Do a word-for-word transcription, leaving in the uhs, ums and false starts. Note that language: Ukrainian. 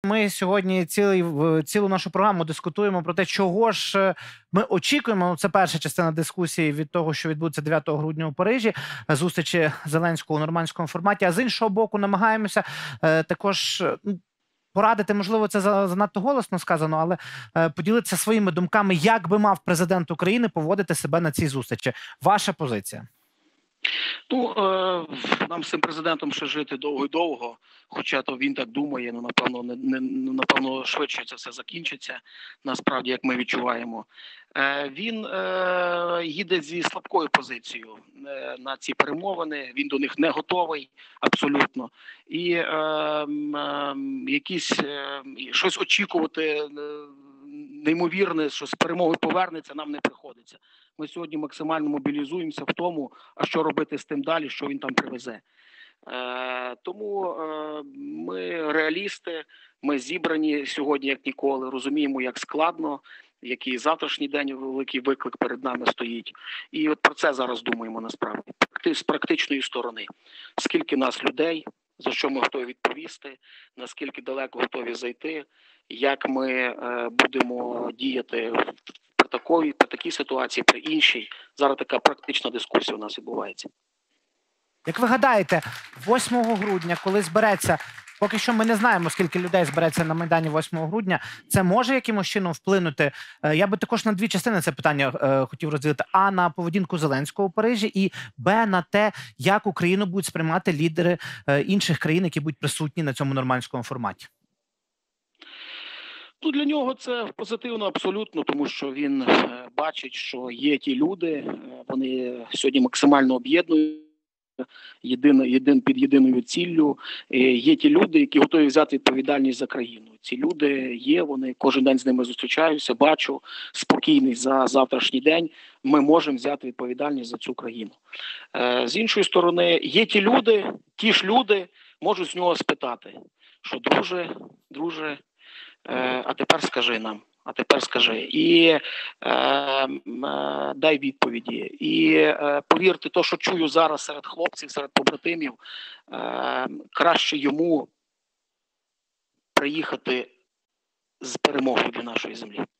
ми сьогодні цілий, цілу нашу програму дискутуємо про те, чого ж ми очікуємо. Це перша частина дискусії від того, що відбудеться дев'ятого грудня у Парижі, зустрічі Зеленського у нормандському форматі. А з іншого боку, намагаємося е, також порадити, можливо, це занадто голосно сказано, але е, поділитися своїми думками, як би мав президент України поводити себе на цій зустрічі. Ваша позиція? Ну, е, нам з цим президентом ще жити довго і довго, хоча то він так думає, ну, напевно, не, не, напевно, швидше це все закінчиться, насправді, як ми відчуваємо. Е, він е, їде зі слабкою позицією е, на ці перемовини, він до них не готовий абсолютно. І е, е, якісь, е, щось очікувати е, неймовірне, що з перемоги повернеться, нам не приходиться. Ми сьогодні максимально мобілізуємося в тому, а що робити з тим далі, що він там привезе. Е, тому е, ми реалісти, ми зібрані сьогодні, як ніколи, розуміємо, як складно, який завтрашній день великий виклик перед нами стоїть. І от про це зараз думаємо насправді, з практичної сторони. Скільки нас людей, за що ми готові відповісти, наскільки далеко готові зайти, як ми е, будемо діяти при такій, при такій ситуації, при іншій. Зараз така практична дискусія у нас відбувається. Як ви гадаєте, восьмого грудня, коли збереться, поки що ми не знаємо, скільки людей збереться на Майдані восьмого грудня, це може якимось чином вплинути? Я би також на дві частини це питання е, хотів розділити. А, на поведінку Зеленського у Парижі, і Б, на те, як Україну будуть сприймати лідери е, інших країн, які будуть присутні на цьому нормандському форматі. Ну, для нього це позитивно абсолютно, тому що він е, бачить, що є ті люди, е, вони сьогодні максимально об'єднують. Єдино, єдин, під єдиною ціллю. Є ті люди, які готові взяти відповідальність за країну. Ці люди є, вони кожен день з ними зустрічаюся, бачу, спокійний за завтрашній день. Ми можемо взяти відповідальність за цю країну. З іншої сторони, є ті люди, ті ж люди можуть з нього спитати, що друже, друже, а тепер скажи нам. А тепер скажи, і е, е, дай відповіді. І е, повірте, то, що чую зараз серед хлопців, серед побратимів, е, краще йому приїхати з перемогою для нашої землі.